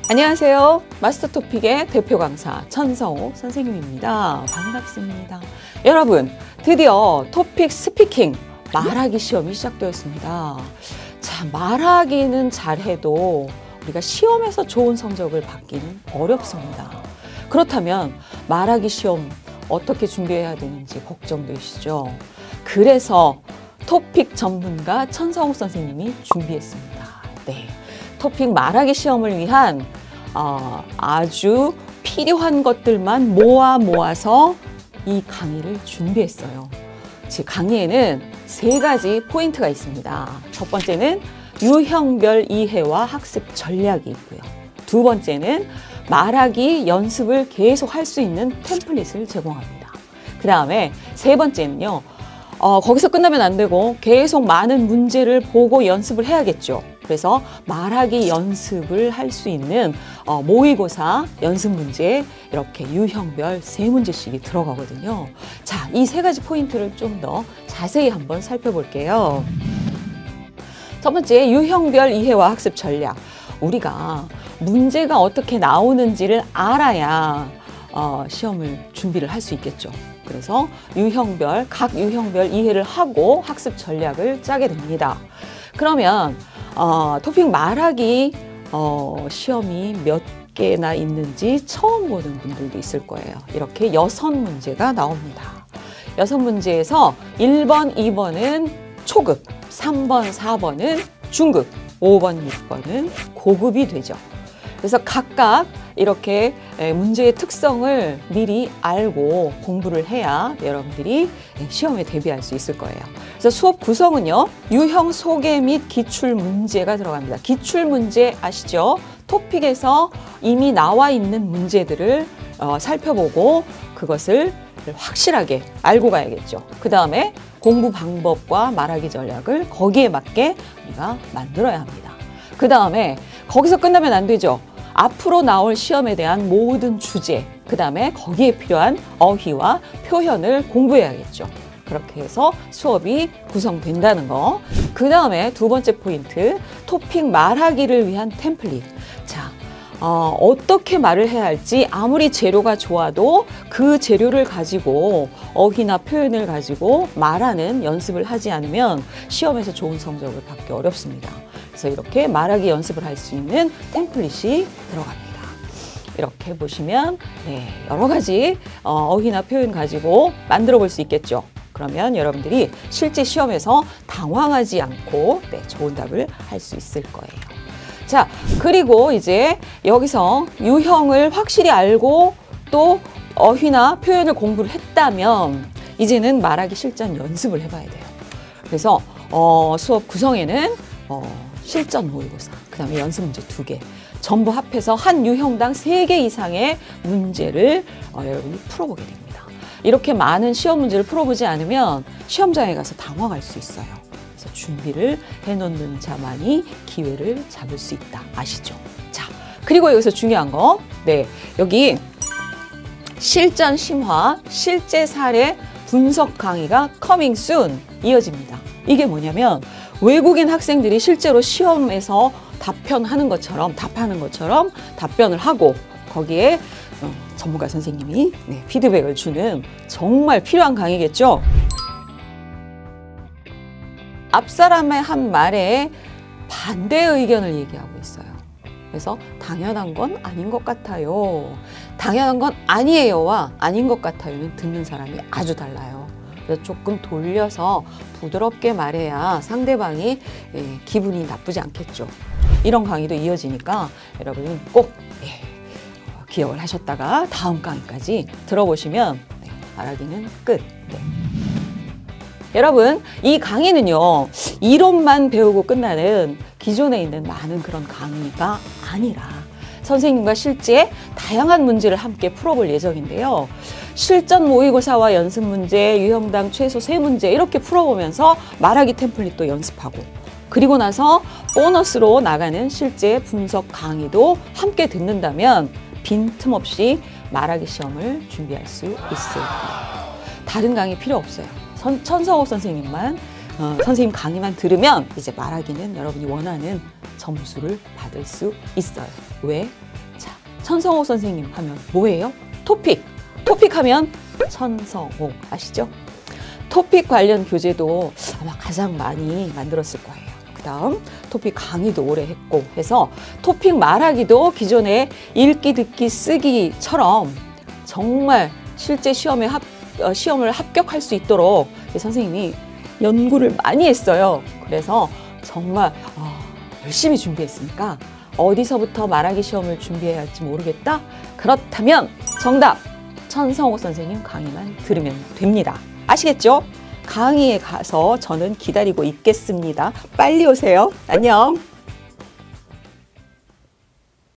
안녕하세요. 마스터토픽의 대표 강사 천성옥 선생님입니다. 반갑습니다. 여러분, 드디어 토픽 스피킹 말하기 시험이 시작되었습니다. 자, 말하기는 잘해도 우리가 시험에서 좋은 성적을 받기는 어렵습니다. 그렇다면 말하기 시험 어떻게 준비해야 되는지 걱정되시죠? 그래서 토픽 전문가 천성옥 선생님이 준비했습니다. 네, 토픽 말하기 시험을 위한 아주 필요한 것들만 모아서 이 강의를 준비했어요. 제 강의에는 3가지 포인트가 있습니다. 첫 번째는 유형별 이해와 학습 전략이 있고요. 두 번째는 말하기 연습을 계속 할 수 있는 템플릿을 제공합니다. 그 다음에 세 번째는요, 거기서 끝나면 안 되고 계속 많은 문제를 보고 연습을 해야겠죠. 그래서 말하기 연습을 할 수 있는 모의고사 연습 문제, 이렇게 유형별 3문제씩이 들어가거든요. 자, 이 3가지 포인트를 좀 더 자세히 한번 살펴볼게요. 첫 번째, 유형별 이해와 학습 전략. 우리가 문제가 어떻게 나오는지를 알아야 시험을 준비를 할 수 있겠죠. 그래서 각 유형별 이해를 하고 학습 전략을 짜게 됩니다. 그러면 토픽 말하기 시험이 몇 개나 있는지 처음 보는 분들도 있을 거예요. 이렇게 6문제가 나옵니다. 6문제에서 1번, 2번은 초급, 3번, 4번은 중급, 5번, 6번은 고급이 되죠. 그래서 각각 이렇게 문제의 특성을 미리 알고 공부를 해야 여러분들이 시험에 대비할 수 있을 거예요. 그래서 수업 구성은요, 유형 소개 및 기출 문제가 들어갑니다. 기출 문제 아시죠? 토픽에서 이미 나와 있는 문제들을 살펴보고 그것을 확실하게 알고 가야겠죠. 그 다음에 공부 방법과 말하기 전략을 거기에 맞게 우리가 만들어야 합니다. 그 다음에 거기서 끝나면 안 되죠. 앞으로 나올 시험에 대한 모든 주제, 그 다음에 거기에 필요한 어휘와 표현을 공부해야겠죠. 그렇게 해서 수업이 구성된다는 거. 그 다음에 두 번째 포인트, 토픽 말하기를 위한 템플릿. 자, 어떻게 말을 해야 할지 아무리 재료가 좋아도 그 재료를 가지고 어휘나 표현을 가지고 말하는 연습을 하지 않으면 시험에서 좋은 성적을 받기 어렵습니다. 그래서 이렇게 말하기 연습을 할 수 있는 템플릿이 들어갑니다. 이렇게 보시면 여러 가지 어휘나 표현 가지고 만들어 볼 수 있겠죠. 그러면 여러분들이 실제 시험에서 당황하지 않고 좋은 답을 할 수 있을 거예요. 자, 그리고 이제 여기서 유형을 확실히 알고 또 어휘나 표현을 공부를 했다면 이제는 말하기 실전 연습을 해봐야 돼요. 그래서 수업 구성에는 실전 모의고사, 그 다음에 연습 문제 2개, 전부 합해서 한 유형당 3개 이상의 문제를 여러분이 풀어보게 됩니다. 이렇게 많은 시험 문제를 풀어보지 않으면 시험장에 가서 당황할 수 있어요. 그래서 준비를 해놓는 자만이 기회를 잡을 수 있다. 아시죠? 자, 그리고 여기서 중요한 거, 여기 실전 심화, 실제 사례 분석 강의가 coming soon 이어집니다. 이게 뭐냐면 외국인 학생들이 실제로 시험에서 답하는 것처럼 답변을 하고 거기에 전문가 선생님이 피드백을 주는 정말 필요한 강의겠죠. 앞사람의 한 말에 반대 의견을 얘기하고 있어요. 그래서 당연한 건 아닌 것 같아요. 당연한 건 아니에요와 아닌 것 같아요는 듣는 사람이 아주 달라요. 그래서 조금 돌려서 부드럽게 말해야 상대방이 기분이 나쁘지 않겠죠. 이런 강의도 이어지니까 여러분 꼭 기억을 하셨다가 다음 강의까지 들어보시면 말하기는 끝. 여러분, 이 강의는요, 이론만 배우고 끝나는 기존에 있는 많은 그런 강의가 아니라 선생님과 실제 다양한 문제를 함께 풀어볼 예정인데요. 실전 모의고사와 연습 문제, 유형당 최소 3문제 이렇게 풀어보면서 말하기 템플릿도 연습하고, 그리고 나서 보너스로 나가는 실제 분석 강의도 함께 듣는다면 빈틈없이 말하기 시험을 준비할 수 있을 거예요. 다른 강의 필요 없어요. 천성옥 선생님만 선생님 강의만 들으면 이제 말하기는 여러분이 원하는 점수를 받을 수 있어요. 왜? 천성호 선생님 하면 뭐예요? 토픽. 토픽 하면 천성호 아시죠? 토픽 관련 교재도 아마 가장 많이 만들었을 거예요. 그 다음 토픽 강의도 오래 했고 해서 토픽 말하기도 기존에 읽기, 듣기, 쓰기처럼 정말 실제 시험을 합격할 수 있도록 선생님이 연구를 많이 했어요. 그래서 정말 열심히 준비했으니까 어디서부터 말하기 시험을 준비해야 할지 모르겠다? 그렇다면 정답! 천성호 선생님 강의만 들으면 됩니다. 아시겠죠? 강의에 가서 저는 기다리고 있겠습니다. 빨리 오세요. 안녕!